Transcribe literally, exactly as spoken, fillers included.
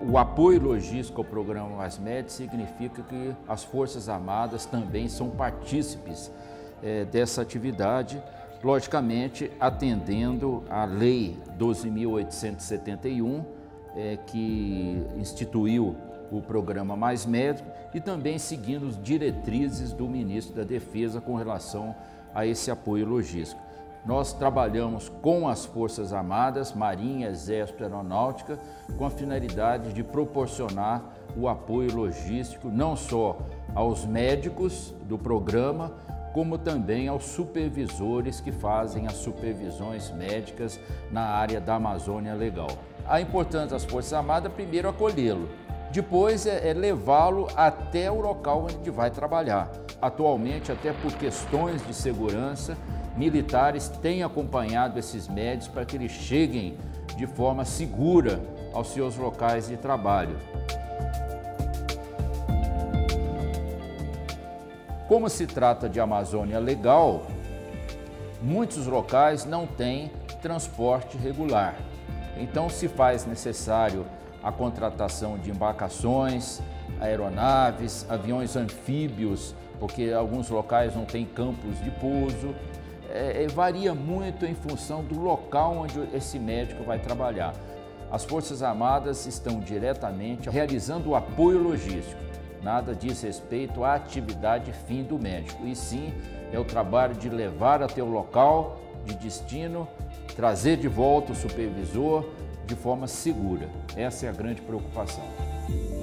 O apoio logístico ao programa Mais Med significa que as Forças Armadas também são partícipes é, dessa atividade, logicamente atendendo à Lei doze mil oitocentos e setenta e um, é, que instituiu o programa Mais Médico e também seguindo as diretrizes do Ministro da Defesa com relação a esse apoio logístico. Nós trabalhamos com as Forças Armadas, Marinha, Exército e Aeronáutica, com a finalidade de proporcionar o apoio logístico não só aos médicos do programa, como também aos supervisores que fazem as supervisões médicas na área da Amazônia Legal. A importância das Forças Armadas, primeiro, acolhê-lo, depois é, é levá-lo até o local onde ele vai trabalhar. Atualmente, até por questões de segurança, militares têm acompanhado esses médicos para que eles cheguem de forma segura aos seus locais de trabalho. Como se trata de Amazônia Legal, muitos locais não têm transporte regular. Então se faz necessário a contratação de embarcações, aeronaves, aviões anfíbios, porque alguns locais não têm campos de pouso. É, varia muito em função do local onde esse médico vai trabalhar. As Forças Armadas estão diretamente realizando o apoio logístico. Nada diz respeito à atividade fim do médico, e sim é o trabalho de levar até o local de destino, trazer de volta o supervisor de forma segura. Essa é a grande preocupação.